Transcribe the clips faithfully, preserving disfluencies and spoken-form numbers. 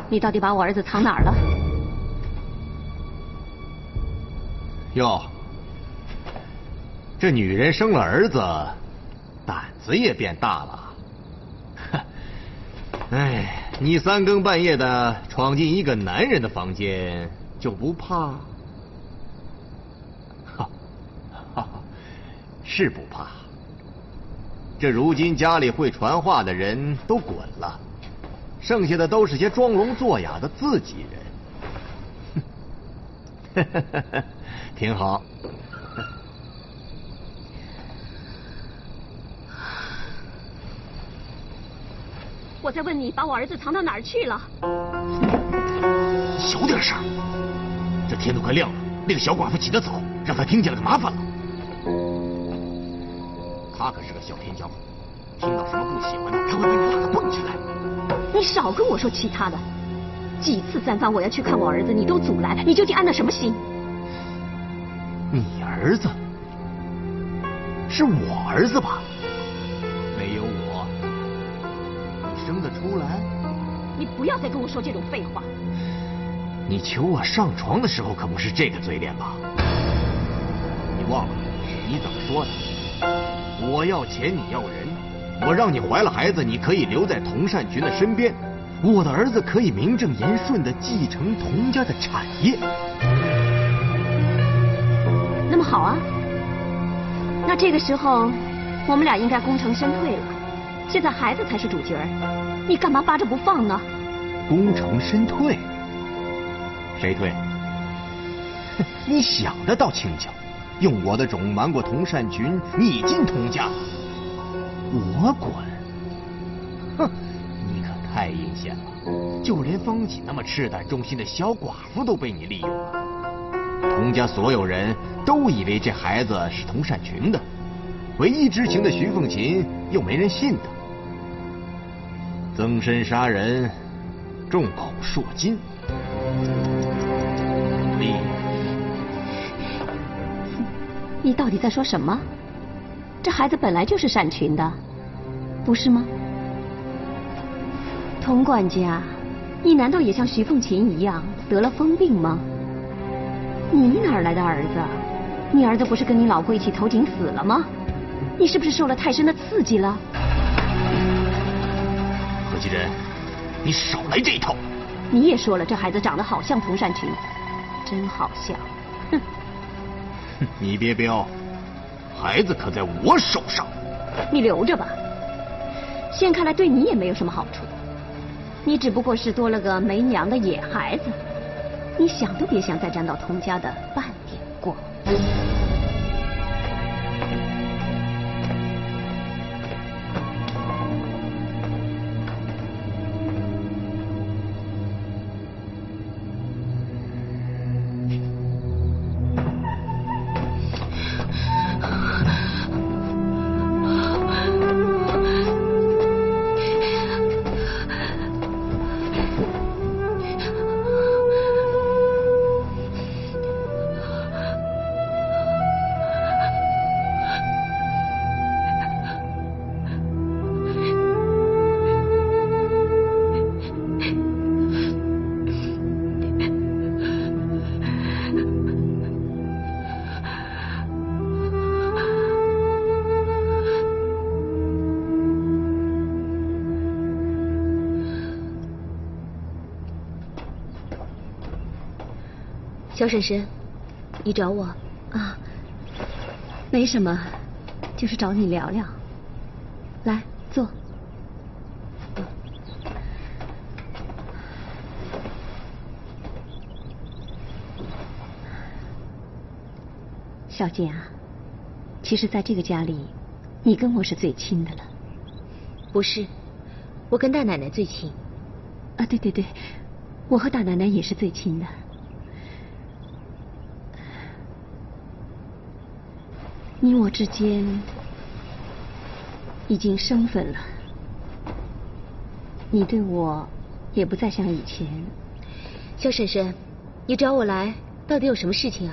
你到底把我儿子藏哪儿了？ 哟，这女人生了儿子，胆子也变大了。哎，你三更半夜的闯进一个男人的房间，就不怕？哈，哈，是不怕。这如今家里会传话的人都滚了，剩下的都是些装聋作哑的自己人。挺好。 我在问你，把我儿子藏到哪儿去了？ 小点声，这天都快亮了，那个小寡妇起得早，让她听见了就麻烦了。她可是个小天骄，听到什么不喜欢的，她会把你拉个蹦起来。 你少跟我说其他的，几次三番我要去看我儿子，你都阻拦，你究竟安了什么心？ 你儿子？是我儿子吧？没有我，你生得出来？ 你不要再跟我说这种废话。 你求我上床的时候可不是这个嘴脸吧？你忘了你怎么说的？我要钱，你要人。我让你怀了孩子，你可以留在童善群的身边，我的儿子可以名正言顺地继承童家的产业。 那么好啊，那这个时候我们俩应该功成身退了。现在孩子才是主角，你干嘛扒着不放呢？ 功成身退？谁退？你想得倒轻巧，用我的种瞒过童善群，你进童家，我滚！哼，你可太阴险了，就连方锦那么赤胆忠心的小寡妇都被你利用了。童家所有人都以为这孩子是童善群的，唯一知情的徐凤琴又没人信他，增身杀人，众口铄金。你你到底在说什么？这孩子本来就是善群的，不是吗？童管家，你难道也像徐凤琴一样得了疯病吗？你哪儿来的儿子？你儿子不是跟你老婆一起投井死了吗？你是不是受了太深的刺激了？ 何其人，你少来这一套！ 你也说了，这孩子长得好像童善群，真好笑。哼！ 你别飙，孩子可在我手上。 你留着吧，现看来对你也没有什么好处。你只不过是多了个没娘的野孩子，你想都别想再沾到童家的半点光。 肖婶婶，你找我啊？没什么，就是找你聊聊。来，坐。嗯、小姐啊，其实在这个家里，你跟我是最亲的了。 不是，我跟大奶奶最亲。 啊，对对对，我和大奶奶也是最亲的。你我之间已经生分了，你对我也不再像以前。 肖婶婶，你找我来到底有什么事情啊？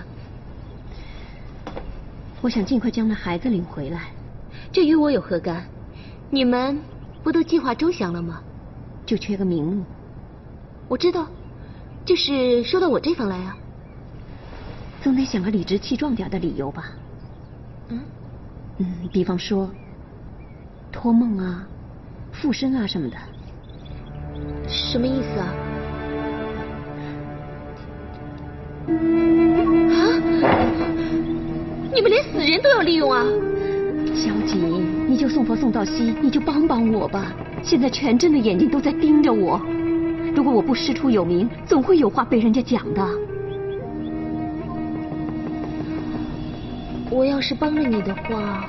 我想尽快将那孩子领回来。 这与我有何干？你们不都计划周详了吗？ 就缺个名目。 我知道，就是说到我这方来啊。 总得想个理直气壮点的理由吧。 嗯嗯，比方说托梦啊、附身啊什么的。 什么意思啊？啊！你们连死人都要利用啊！ 小锦，你就送佛送到西，你就帮帮我吧。现在全镇的眼睛都在盯着我，如果我不师出有名，总会有话被人家讲的。 我要是帮了你的话，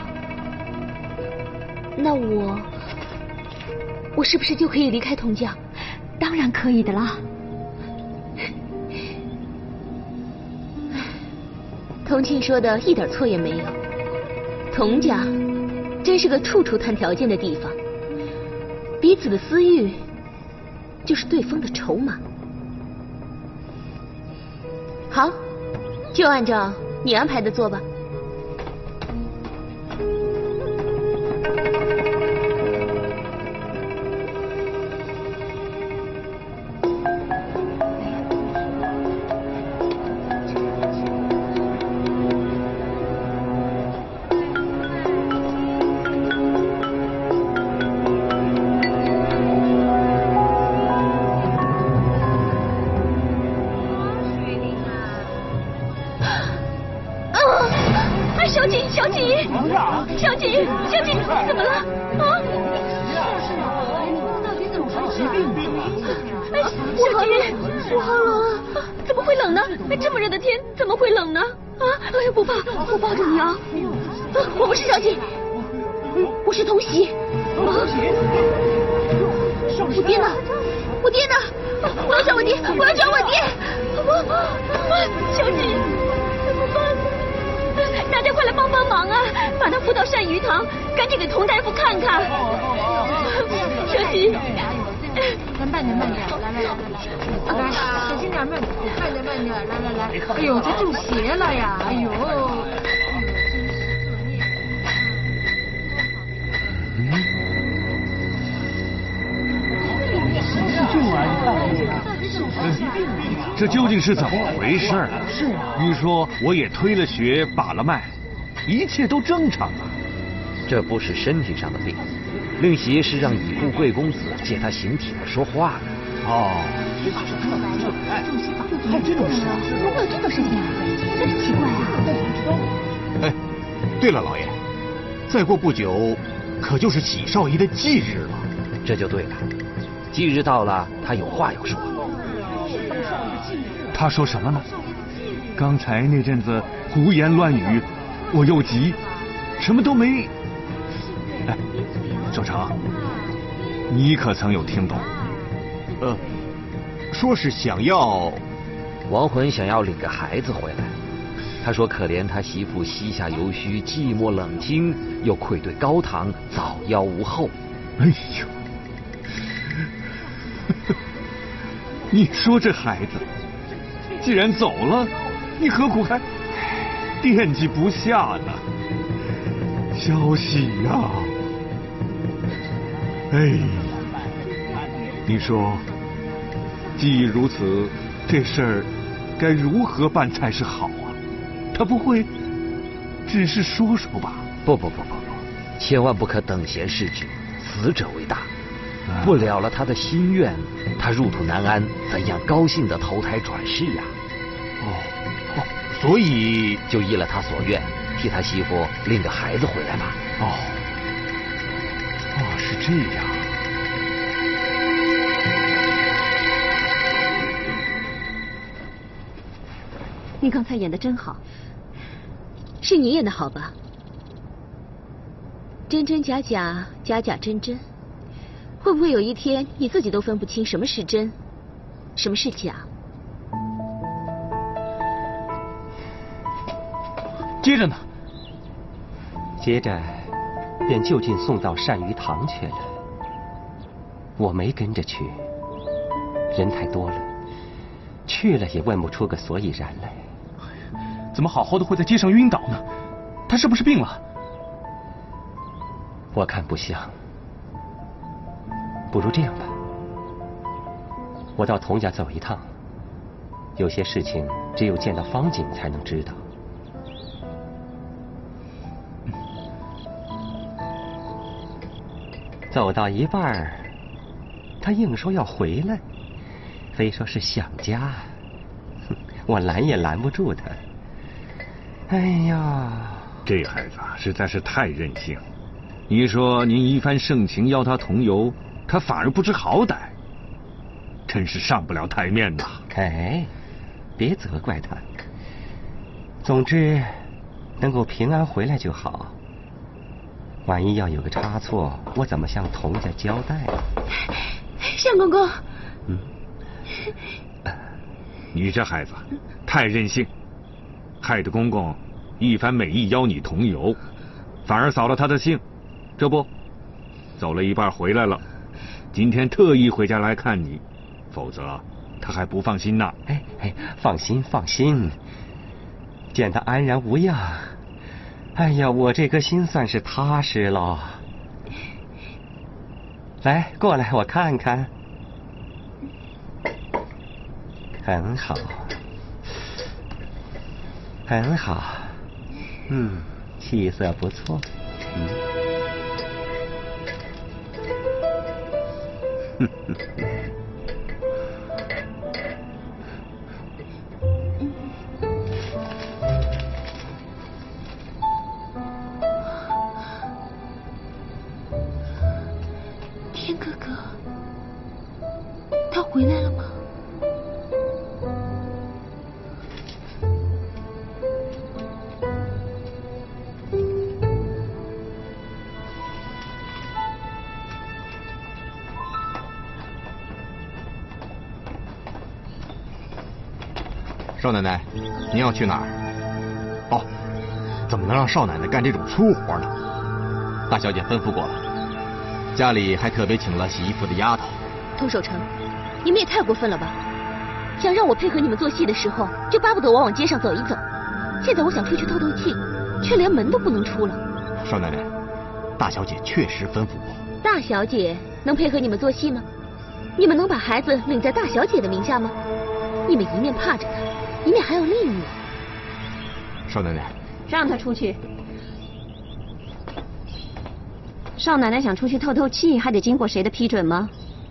那我我是不是就可以离开童家？ 当然可以的啦。 童庆说的一点错也没有，童家真是个处处谈条件的地方，彼此的私欲就是对方的筹码。好，就按照你安排的做吧。 小锦，小锦，小锦，小锦，你怎么了？啊！到底怎么回事？哎，小锦，我好冷啊！怎么会冷呢？哎，这么热的天，怎么会冷呢？啊！哎呀，不怕，我抱着你啊！啊，我不是小锦，我是童喜。啊！我爹呢？我爹呢？我要找我爹！我要找我爹！我，小锦，怎么办？大家快来帮帮忙啊！把他扶到鳝鱼塘，赶紧给童大夫看看。小锦， 咱慢点，慢点，来来来来来，来，小心点，慢点，慢点，慢点，来来来。哎呦，这中邪了呀！哎呦。 这究竟是怎么回事啊？据说我也推了血，把了脉，一切都正常啊。 这不是身体上的病，令邪是让已故贵公子借他形体来说话的。 哦， 还真的是，怎么会有这种事情啊？真是奇怪啊！ 哎，对了，老爷，再过不久，可就是喜少爷的忌日了。 这就对了，忌日到了，他有话要说。 他说什么呢？刚才那阵子胡言乱语，我又急，什么都没。哎，守成，你可曾有听懂？ 呃，说是想要亡魂想要领个孩子回来，他说可怜他媳妇膝下犹须，寂寞冷清，又愧对高堂，早夭无后。 哎呦，你说这孩子既然走了，你何苦还惦记不下呢？消息呀、啊！哎，你说，既如此，这事儿该如何办才是好啊？他不会只是说说吧？ 不不不不不，千万不可等闲视之，死者为大。不了了他的心愿，他入土难安，怎样高兴的投胎转世呀、啊？ 哦哦，所以就依了他所愿，替他媳妇领个孩子回来吧。 哦，哦，是这样。 你刚才演的真好。 是你演的好吧？真真假假，假假真真。会不会有一天你自己都分不清什么是真，什么是假？ 接着呢？ 接着便就近送到鳝鱼塘去了。我没跟着去，人太多了，去了也问不出个所以然来。 怎么好好的会在街上晕倒呢？他是不是病了？ 我看不像。不如这样吧， 我到童家走一趟，有些事情只有见到方景才能知道。走到一半，他硬说要回来，非说是想家，我拦也拦不住他。哎呀， 这孩子实在是太任性。你说您一番盛情邀他同游，他反而不知好歹，真是上不了台面呐。 哎，别责怪他。总之，能够平安回来就好。万一要有个差错，我怎么向童家交代？ 相公公， 嗯， 你这孩子太任性，害得公公一番美意邀你同游，反而扫了他的兴。这不，走了一半回来了，今天特意回家来看你，否则他还不放心呢。 哎哎，放心放心，见他安然无恙，哎呀，我这颗心算是踏实了。来，过来，我看看。很好，很好，嗯，气色不错，嗯。哼哼哼。 天哥哥，他回来了吗？ 少奶奶，您要去哪儿？哦，怎么能让少奶奶干这种粗活呢？大小姐吩咐过了，家里还特别请了洗衣服的丫头。 童守诚，你们也太过分了吧！想让我配合你们做戏的时候，就巴不得我往街上走一走。现在我想出去透透气，却连门都不能出了。 少奶奶，大小姐确实吩咐我。 大小姐能配合你们做戏吗？你们能把孩子领在大小姐的名下吗？你们一面怕着她，一面还要利用我。 少奶奶， 让她出去。少奶奶想出去透透气，还得经过谁的批准吗？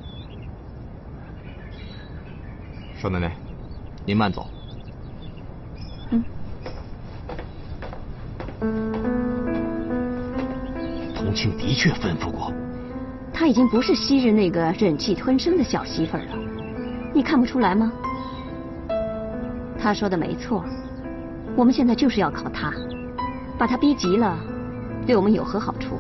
少奶奶，您慢走。 嗯。 童庆的确吩咐过。 她已经不是昔日那个忍气吞声的小媳妇儿了，你看不出来吗？她说的没错，我们现在就是要靠她，把她逼急了，对我们有何好处？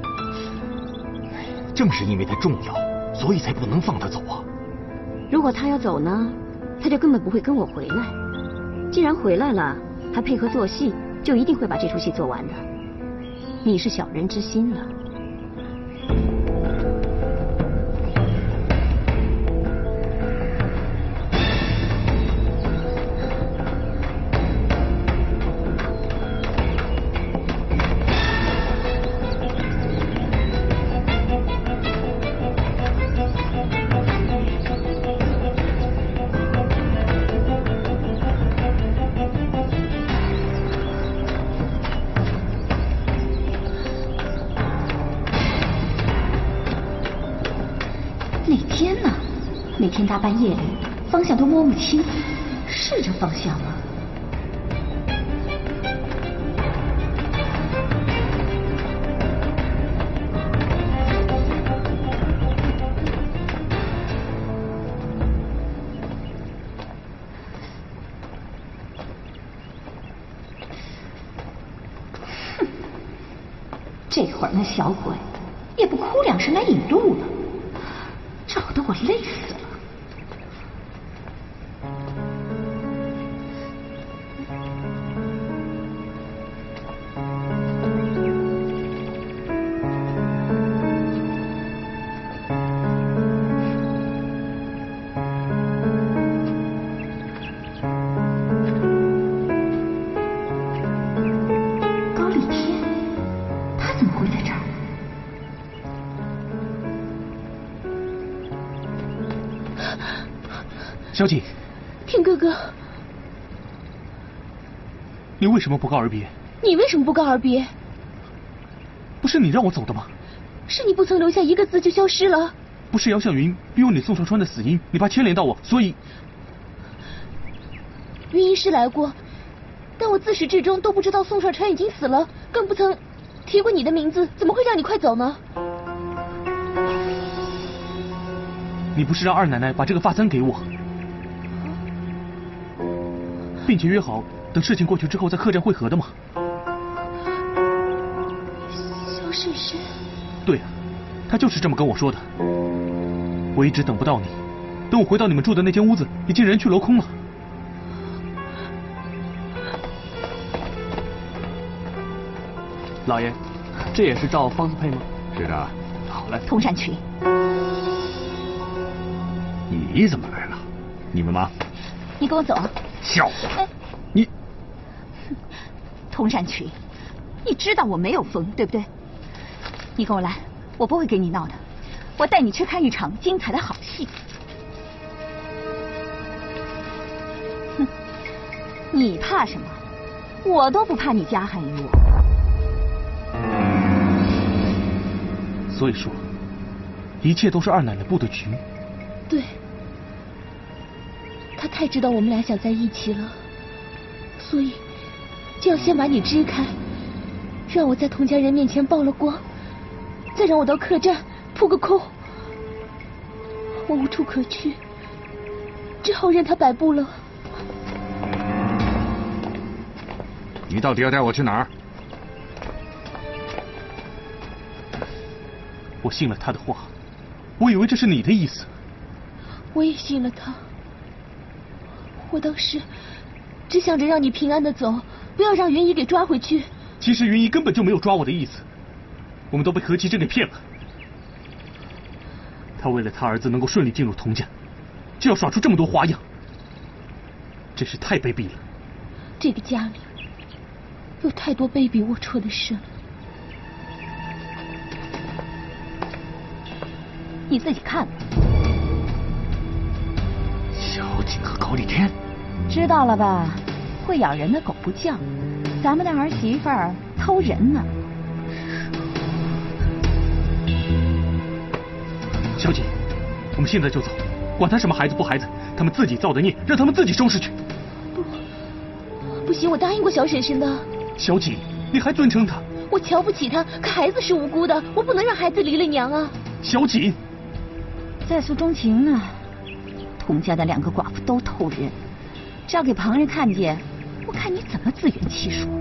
正是因为她重要，所以才不能放她走啊。 如果她要走呢，她就根本不会跟我回来。既然回来了，还配合做戏，就一定会把这出戏做完的。你是小人之心了。每天大半夜里，方向都摸不清，是这方向吗？哼，这会儿那小鬼也不哭两声来引路了，找得我累死了。 小锦， 天哥哥， 你为什么不告而别？ 你为什么不告而别？ 不是你让我走的吗？ 是你不曾留下一个字就消失了。 不是姚向云逼问你宋少川的死因，你怕牵连到我，所以。 云姨是来过，但我自始至终都不知道宋少川已经死了，更不曾提过你的名字，怎么会让你快走呢？ 你不是让二奶奶把这个发簪给我，并且约好等事情过去之后在客栈会合的吗？ 萧婶婶。 对啊，她就是这么跟我说的。我一直等不到你，等我回到你们住的那间屋子，已经人去楼空了。 老爷，这也是照方子配吗？ 是的。 好嘞。 佟善群， 你怎么来了？你们吗？ 你跟我走。 小子， 哎、 你， 佟善群，你知道我没有疯，对不对？你跟我来，我不会跟你闹的，我带你去看一场精彩的好戏。哼，你怕什么？我都不怕你加害于我。 所以说，一切都是二奶奶布的局。 对，她太知道我们俩想在一起了，所以就要先把你支开，让我在佟家人面前曝了光，再让我到客栈扑个空。我无处可去，只好任他摆布了。 你到底要带我去哪儿？ 我信了他的话，我以为这是你的意思。 我也信了他。我当时只想着让你平安的走，不要让云姨给抓回去。 其实云姨根本就没有抓我的意思，我们都被何其珍给骗了。他为了他儿子能够顺利进入佟家，就要耍出这么多花样，真是太卑鄙了。 这个家里有太多卑鄙龌龊的事了。 你自己看吧。 小景和高丽天， 知道了吧？会咬人的狗不叫，咱们的儿媳妇儿偷人呢。 小姐，我们现在就走，管他什么孩子不孩子，他们自己造的孽，让他们自己收拾去。 不，不行，我答应过小婶婶的。 小姐，你还尊称她？ 我瞧不起她，可孩子是无辜的，我不能让孩子离了娘啊。 小锦， 在诉衷情呢。佟家的两个寡妇都偷人，这要给旁人看见，我看你怎么自圆其说。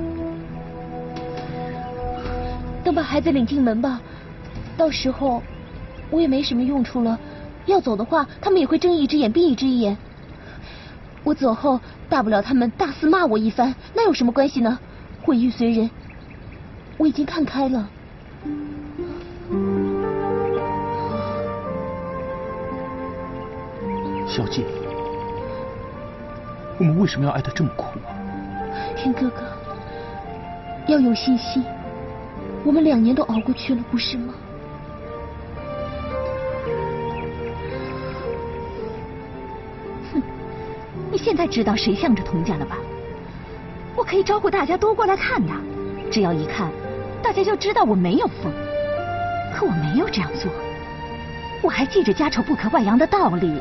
等把孩子领进门吧，到时候我也没什么用处了。要走的话，他们也会睁一只眼闭一只眼。我走后，大不了他们大肆骂我一番，那有什么关系呢？毁誉随人，我已经看开了。 小姐，我们为什么要爱得这么苦啊？ 天哥哥，要有信心，我们两年都熬过去了，不是吗？ 哼，你现在知道谁向着佟家了吧？我可以招呼大家都过来看的，只要一看，大家就知道我没有疯。可我没有这样做，我还记着家丑不可外扬的道理。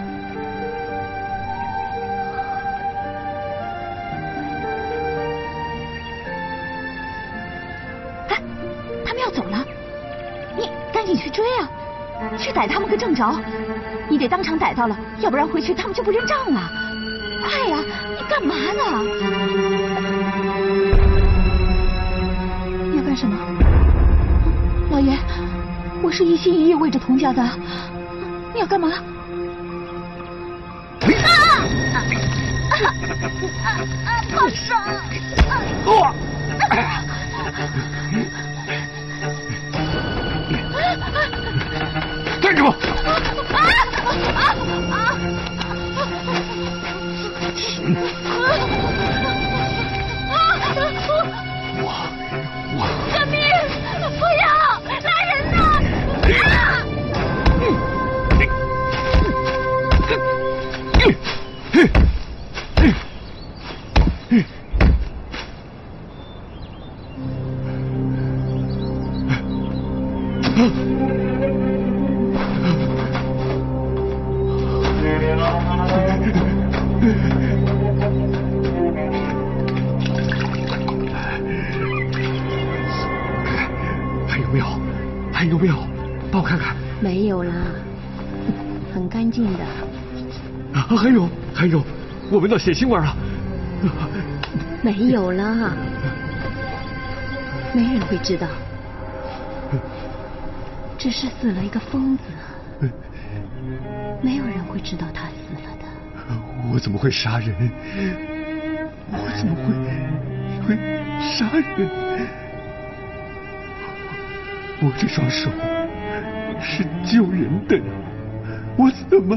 哎，他们要走了，你赶紧去追啊，去逮他们个正着。你得当场逮到了，要不然回去他们就不认账了。快呀，你干嘛呢？你要干什么？老爷，我是一心一意为着佟家的，你要干嘛？啊！放手！ 啊！站住！停！我我救命！不要！来人呐！啊！ 还有没有？还有没有？帮我看看。 没有啦，很干净的。 啊，还有还有，我闻到血腥味啊！ 没有啦，没人会知道，只是死了一个疯子，没有人会知道他死了的。 我怎么会杀人？我怎么会会杀人？我这双手是救人的，我怎么？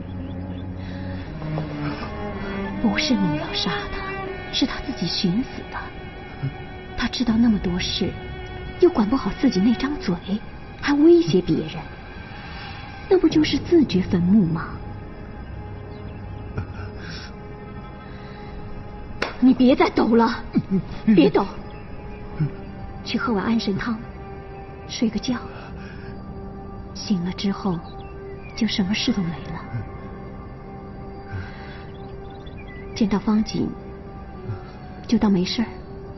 不是你要杀他，是他自己寻死的。他知道那么多事，又管不好自己那张嘴，还威胁别人，那不就是自掘坟墓吗？你别再抖了，别抖，去喝碗安神汤，睡个觉，醒了之后就什么事都没了。见到方锦就当没事儿。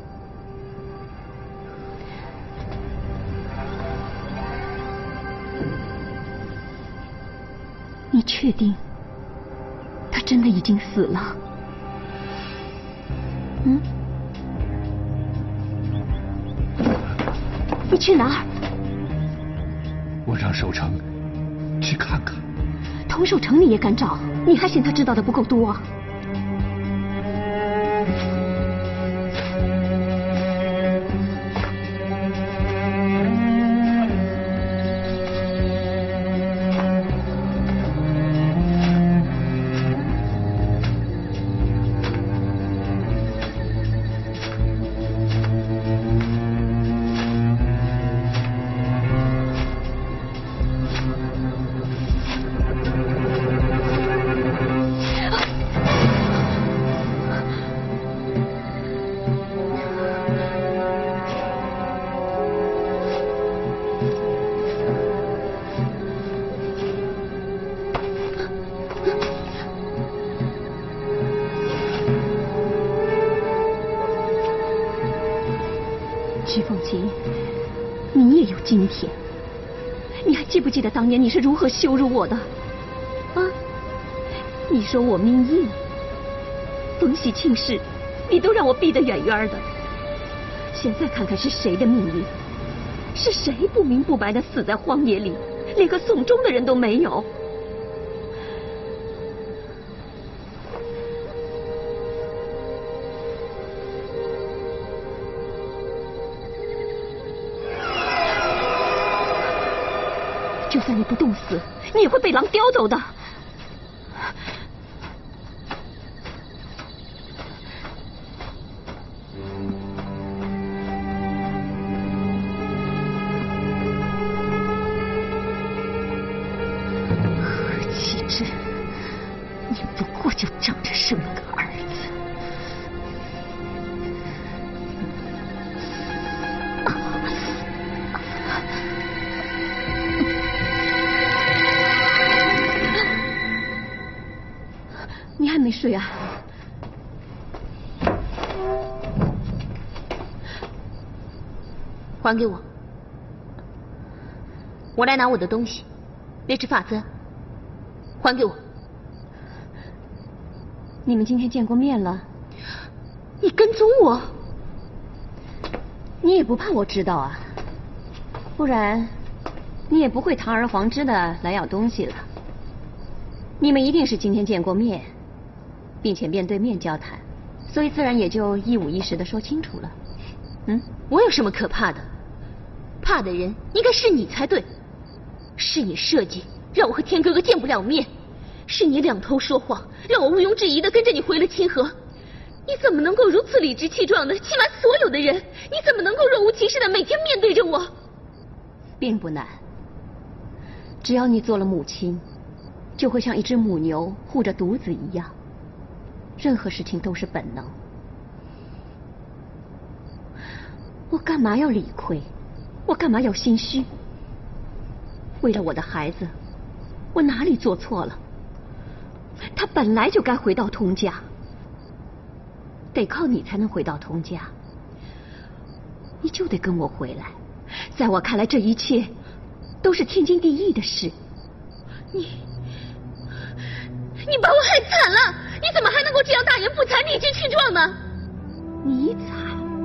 你确定他真的已经死了？嗯？你去哪儿？ 我让守城去看看。 童守城你也敢找？你还嫌他知道的不够多？徐凤琴，你也有今天。你还记不记得当年你是如何羞辱我的？啊，你说我命硬，逢喜庆事你都让我避得远远的。现在看看是谁的命运，是谁不明不白的死在荒野里，连个送终的人都没有。就算你不冻死，你也会被狼叼走的。何启之，你不过就仗着生了个儿子。你还没睡啊？ 还给我！我来拿我的东西，那只发簪，还给我！ 你们今天见过面了？ 你跟踪我？ 你也不怕我知道啊？不然你也不会堂而皇之的来要东西了。你们一定是今天见过面，并且面对面交谈，所以自然也就一五一十的说清楚了。嗯， 我有什么可怕的？怕的人应该是你才对。是你设计让我和天哥哥见不了面，是你两头说谎，让我毋庸置疑的跟着你回了清河。你怎么能够如此理直气壮的欺瞒所有的人？你怎么能够若无其事的每天面对着我？ 并不难，只要你做了母亲，就会像一只母牛护着犊子一样，任何事情都是本能。我干嘛要理亏？我干嘛要心虚？ 为了我的孩子，我哪里做错了？他本来就该回到童家，得靠你才能回到童家。你就得跟我回来，在我看来，这一切都是天经地义的事。 你，你把我害惨了！你怎么还能够这样大言不惭、理直气壮呢？ 你惨？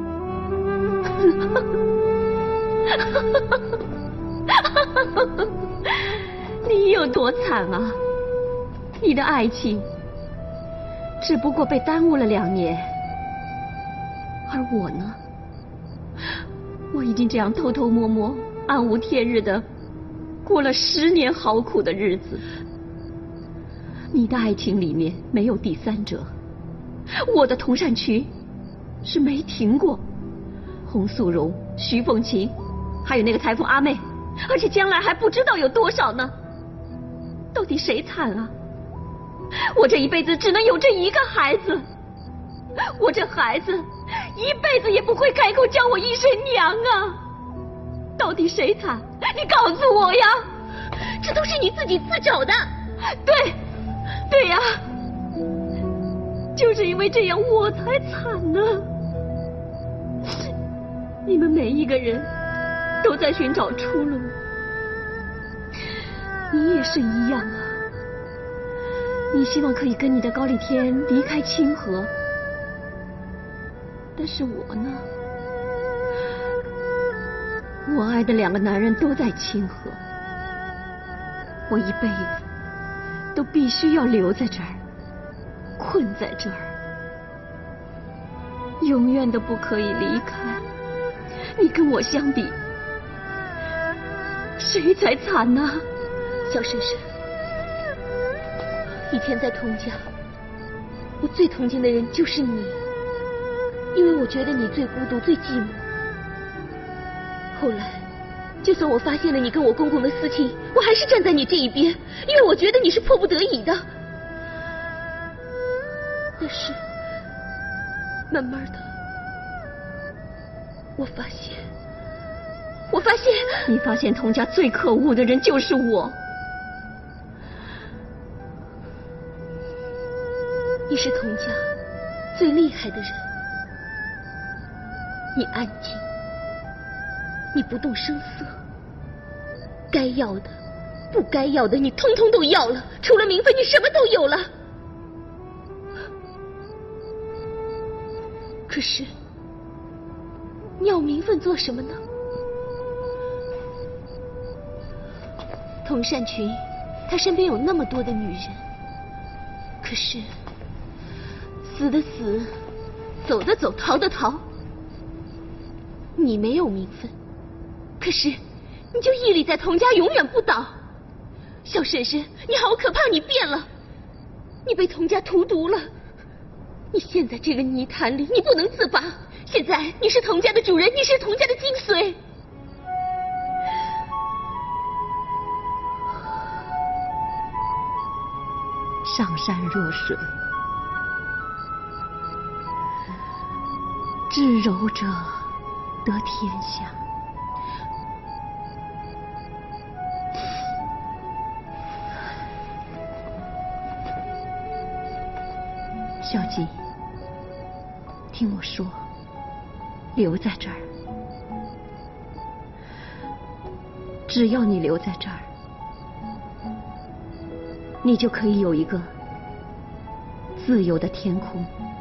你有多惨啊？你的爱情只不过被耽误了两年，而我呢？我已经这样偷偷摸摸、暗无天日的过了十年好苦的日子。你的爱情里面没有第三者，我的童善群是没停过。洪素荣、徐凤琴，还有那个裁缝阿妹，而且将来还不知道有多少呢。到底谁惨啊？我这一辈子只能有这一个孩子，我这孩子一辈子也不会开口叫我一声娘啊！到底谁惨？你告诉我呀！ 这都是你自己自找的。 对，对呀，就是因为这样我才惨呢。你们每一个人都在寻找出路，你也是一样啊。你希望可以跟你的高丽天离开清河，但是我呢，我爱的两个男人都在清河，我一辈子都必须要留在这儿，困在这儿，永远都不可以离开。你跟我相比，谁才惨呢？ 小婶婶，以前在童家，我最同情的人就是你，因为我觉得你最孤独、最寂寞。后来，就算我发现了你跟我公公的私情，我还是站在你这一边，因为我觉得你是迫不得已的。但是，慢慢的，我发现，我发现， 你发现童家最可恶的人就是我。 你是童家最厉害的人，你安静，你不动声色，该要的、不该要的，你通通都要了，除了名分，你什么都有了。可是，你要名分做什么呢？童善群，他身边有那么多的女人，可是死的死，走的走，逃的逃。你没有名分，可是你就屹立在童家，永远不倒。小婶婶，你好可怕，你变了，你被童家荼毒了，你陷在这个泥潭里，你不能自拔。现在你是童家的主人，你是童家的精髓。 上善若水，至柔者得天下。小吉，听我说，留在这儿，只要你留在这儿，你就可以有一个自由的天空。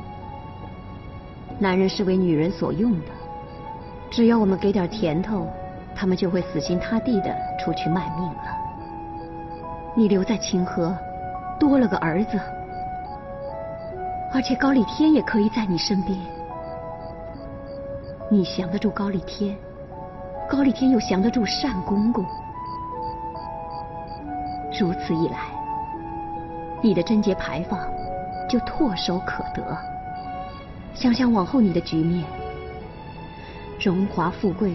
男人是为女人所用的，只要我们给点甜头，他们就会死心塌地的出去卖命了。你留在清河，多了个儿子，而且高丽天也可以在你身边。你降得住高丽天，高丽天又降得住单公公，如此一来，你的贞洁牌坊就唾手可得。想想往后你的局面，荣华富贵，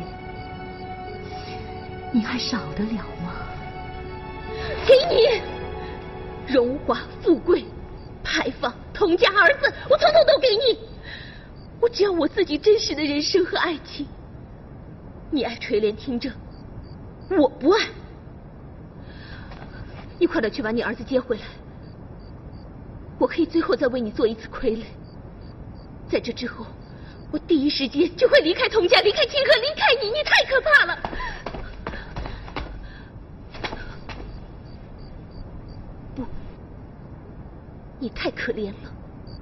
你还少得了吗？ 给你荣华富贵、牌坊、童家儿子，我统统都给你。我只要我自己真实的人生和爱情。你爱垂帘听政，我不爱。 你快点去把你儿子接回来，我可以最后再为你做一次傀儡。在这之后，我第一时间就会离开童家，离开清河，离开你，你太可怕了。不，你太可怜了。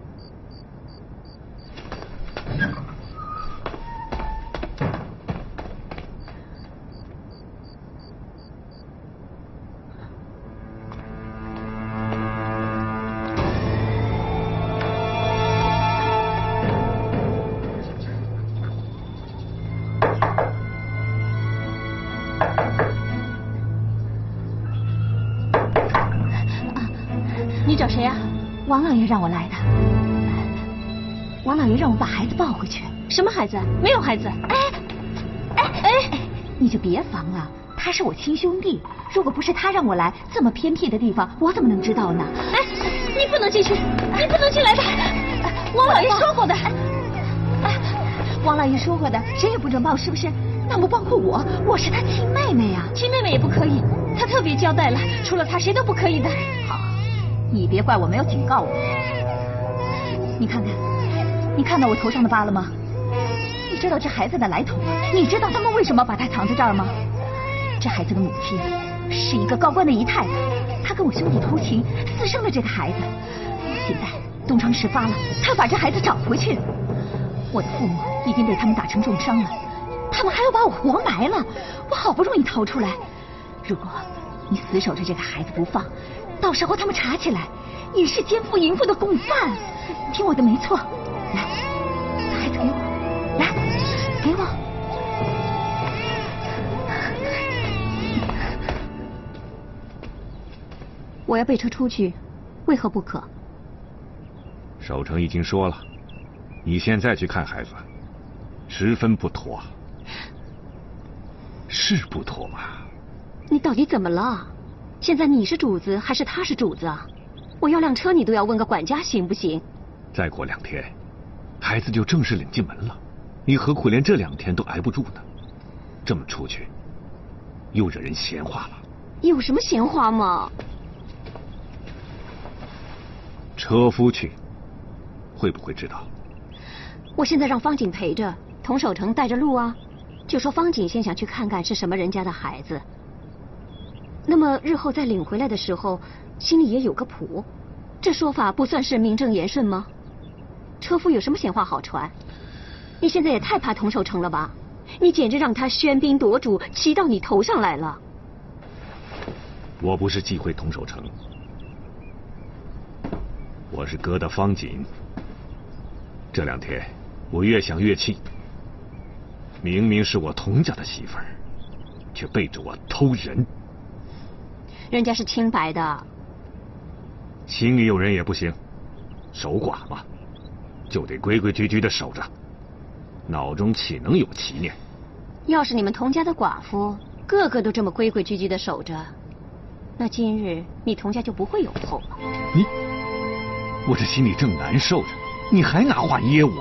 你找谁呀？王老爷让我来的。王老爷让我把孩子抱回去。什么孩子？没有孩子。哎，哎哎，你就别防了，他是我亲兄弟。如果不是他让我来这么偏僻的地方，我怎么能知道呢？哎，你不能进去，你不能进来的。王老爷说过的。哎，王老爷说过的，谁也不准抱，是不是？那么包括我，我是他亲妹妹呀。亲妹妹也不可以，他特别交代了，除了他谁都不可以的。好。你别怪我没有警告我。你看看，你看到我头上的疤了吗？你知道这孩子的来头吗？你知道他们为什么把他藏在这儿吗？这孩子的母亲是一个高官的姨太太，她跟我兄弟偷情，私生了这个孩子。现在东窗事发了，她把这孩子找回去了。我的父母已经被他们打成重伤了，他们还要把我活埋了。我好不容易逃出来，如果你死守着这个孩子不放，到时候他们查起来，你是奸夫淫妇的共犯。听我的没错，来，把孩子给我，来，给我。我要备车出去，为何不可？ 守城已经说了，你现在去看孩子，十分不妥。是不妥吗？ 你到底怎么了？现在你是主子还是他是主子啊？我要辆车，你都要问个管家行不行？ 再过两天，孩子就正式领进门了，你何苦连这两天都挨不住呢？这么出去，又惹人闲话了。 有什么闲话吗？ 车夫去，会不会知道？ 我现在让方景陪着，童守成带着路啊。就说方景先想去看看是什么人家的孩子。那么日后再领回来的时候，心里也有个谱。这说法不算是名正言顺吗？车夫有什么闲话好传？你现在也太怕童守成了吧？你简直让他喧宾夺主，骑到你头上来了。 我不是忌讳童守成，我是哥的方锦。这两天我越想越气，明明是我童家的媳妇儿，却背着我偷人。 人家是清白的， 心里有人也不行，守寡嘛，就得规规矩矩的守着，脑中岂能有奇念？ 要是你们童家的寡妇个个都这么规规矩矩的守着，那今日你童家就不会有后了。 你，我这心里正难受着，你还拿话噎我？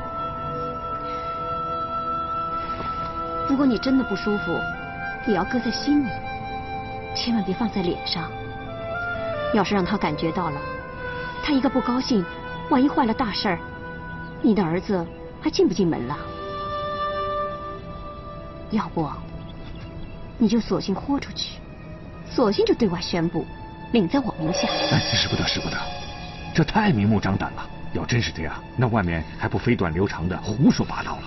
如果你真的不舒服，也要搁在心里，千万别放在脸上。要是让他感觉到了，他一个不高兴，万一坏了大事儿，你的儿子还进不进门了？要不，你就索性豁出去，索性就对外宣布，领在我名下。 哎，使不得，使不得，这太明目张胆了。要真是这样，那外面还不飞短流长的胡说八道了。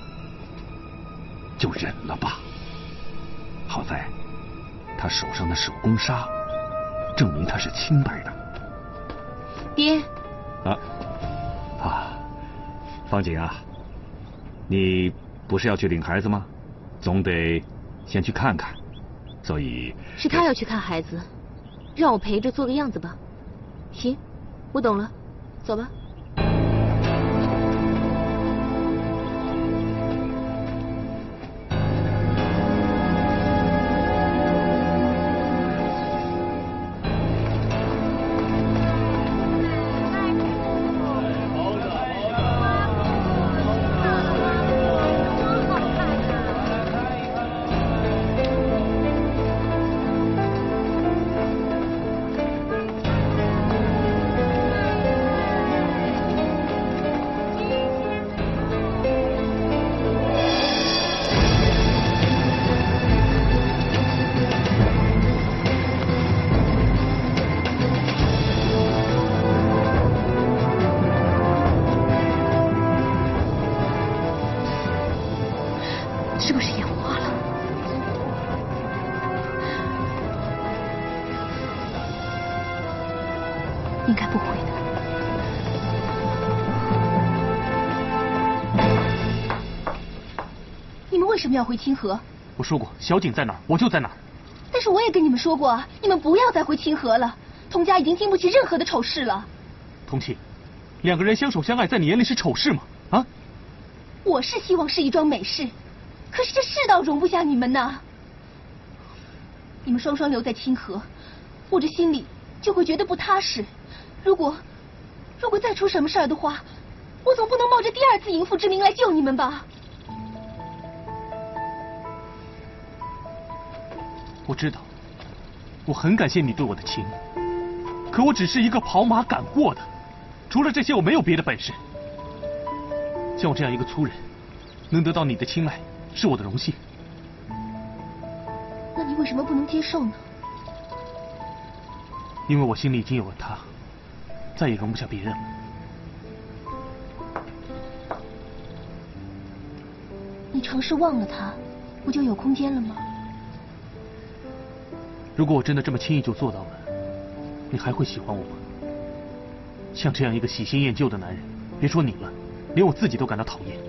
就忍了吧。好在他手上的手工纱证明他是清白的。 爹。 啊啊，方景啊，你不是要去领孩子吗？总得先去看看，所以是他要去看孩子，让我陪着做个样子吧。行，我懂了，走吧。 应该不会的。你们为什么要回清河？ 我说过，小景在哪儿，我就在哪儿。 但是我也跟你们说过啊，你们不要再回清河了。童家已经经不起任何的丑事了。 童庆，两个人相守相爱，在你眼里是丑事吗？啊？ 我是希望是一桩美事，可是这世道容不下你们呐。你们双双留在清河，我这心里就会觉得不踏实。如果如果再出什么事儿的话，我总不能冒着第二次淫妇之名来救你们吧？ 我知道，我很感谢你对我的情，可我只是一个跑马赶货的，除了这些我没有别的本事。像我这样一个粗人，能得到你的青睐是我的荣幸。 那你为什么不能接受呢？ 因为我心里已经有了他，再也容不下别人了。 你尝试忘了他，不就有空间了吗？ 如果我真的这么轻易就做到了，你还会喜欢我吗？像这样一个喜新厌旧的男人，别说你了，连我自己都感到讨厌。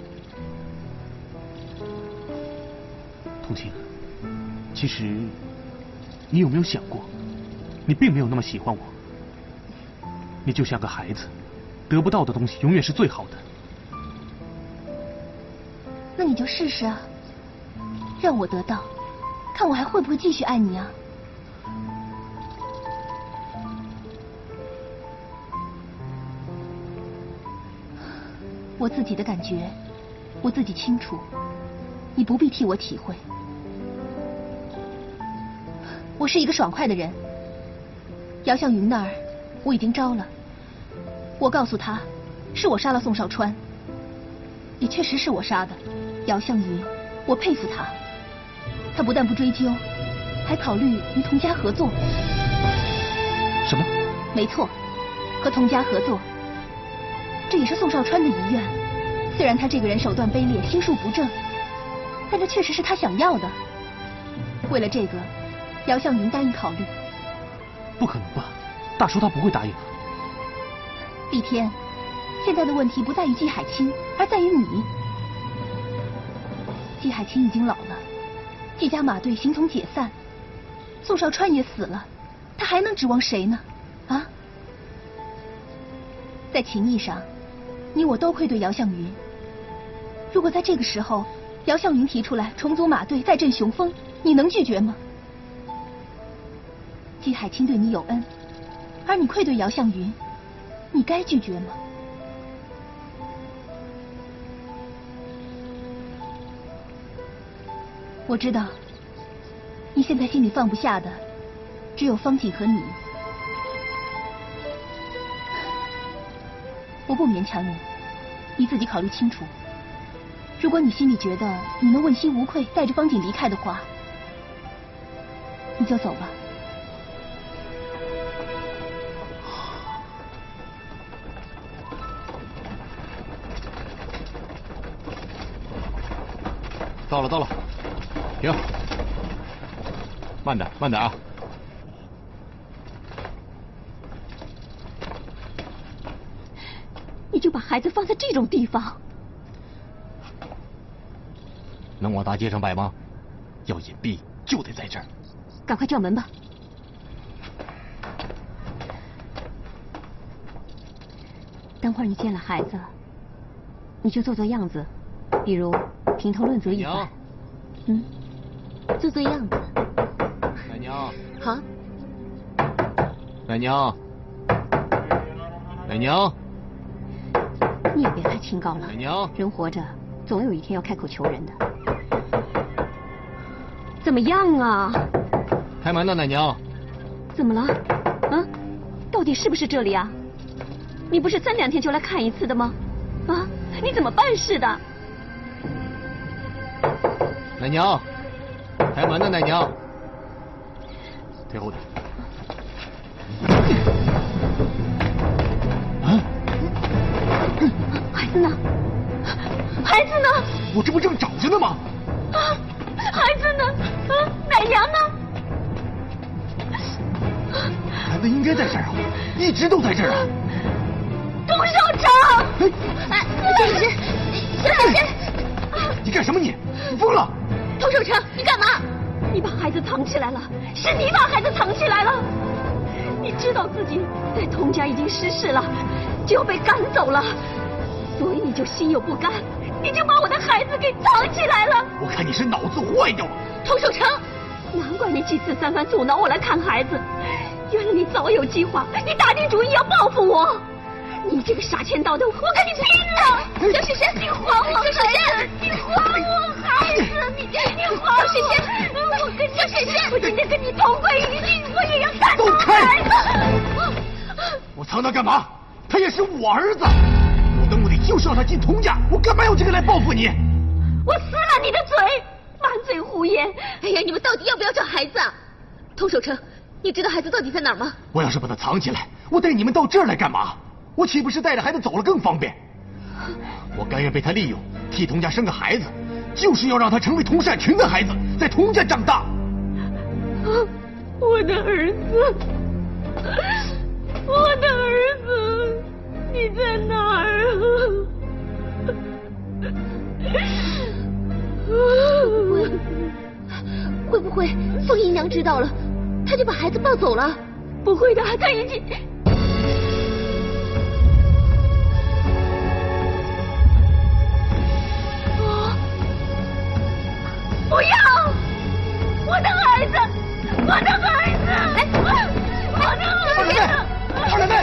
童青，其实你有没有想过，你并没有那么喜欢我。你就像个孩子，得不到的东西永远是最好的。 那你就试试啊，让我得到，看我还会不会继续爱你啊。我自己的感觉，我自己清楚，你不必替我体会。我是一个爽快的人，姚向云那儿我已经招了，我告诉他，是我杀了宋少川，也确实是我杀的。姚向云，我佩服他，他不但不追究，还考虑与童家合作。 什么？ 没错，和童家合作。这也是宋少川的遗愿，虽然他这个人手段卑劣，心术不正，但这确实是他想要的。为了这个，姚向云答应考虑。 不可能吧？大叔他不会答应的。 帝天，现在的问题不在于季海清，而在于你。季海清已经老了，季家马队形同解散，宋少川也死了，他还能指望谁呢？啊？在情义上，你我都愧对姚向云。如果在这个时候，姚向云提出来重组马队，再振雄风，你能拒绝吗？季海清对你有恩，而你愧对姚向云，你该拒绝吗？我知道，你现在心里放不下的，只有方锦和你。我不勉强你，你自己考虑清楚。如果你心里觉得你能问心无愧带着方锦离开的话，你就走吧。 到了，到了，停，慢点，慢点啊！ 你就把孩子放在这种地方， 能往大街上摆吗？要隐蔽就得在这儿。 赶快叫门吧。等会儿你见了孩子，你就做做样子，比如评头论足一番。嗯， 做做样子。 奶娘。 好。 奶娘。奶娘。 你也别太清高了。 奶娘， 人活着总有一天要开口求人的。怎么样啊？ 开门呢，奶娘。 怎么了？啊？到底是不是这里啊？你不是三两天就来看一次的吗？啊？你怎么办事的？ 奶娘，开门呢，奶娘。退后点。啊？ 孩子呢？孩子呢？ 我这不正找着呢吗？ 啊！孩子呢？啊！奶娘呢？ 孩子应该在这儿啊。 一直都在这儿啊！ 董事长，哎，先生，先生， 你干什么你？你疯了！ 董事长，你干嘛？ 你把孩子藏起来了，是你把孩子藏起来了。你知道自己在童家已经失势了，就要被赶走了，所以你就心有不甘，你就把我的孩子给藏起来了。 我看你是脑子坏掉了。 童守成， 难怪你几次三番阻挠我来看孩子，原来你早有计划，你打定主意要报复我。你这个杀千刀的，我跟你拼了！ 小雪雪， 你还我孩子！你还我孩子！你你还我！ 雪雪， 我跟小雪雪，我今天跟你同归于尽，我也要看到走开！ 孩子！ 我藏他干嘛？他也是我儿子，我的目的就是让他进童家，我干嘛用这个来报复你？ 我撕了你的嘴，满嘴胡言！ 哎呀，你们到底要不要找孩子啊？童守成，你知道孩子到底在哪儿吗？ 我要是把他藏起来，我带你们到这儿来干嘛？我岂不是带着孩子走了更方便？我甘愿被他利用，替童家生个孩子，就是要让他成为童善群的孩子，在童家长大。 我的儿子，我的儿子，你在哪儿啊？ 会不会凤姨娘知道了，她就把孩子抱走了？ 不会的，她已经。不要！我的孩子，我的孩子，哎，我的孩子！ 二奶奶，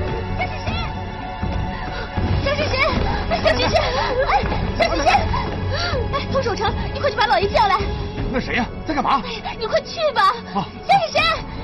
小雪雪，小雪雪，小雪雪，哎，小雪雪，哎，童守成，你快去把老爷叫来。 那谁呀？在干嘛？ 哎呀，你快去吧。 啊， 小雪雪。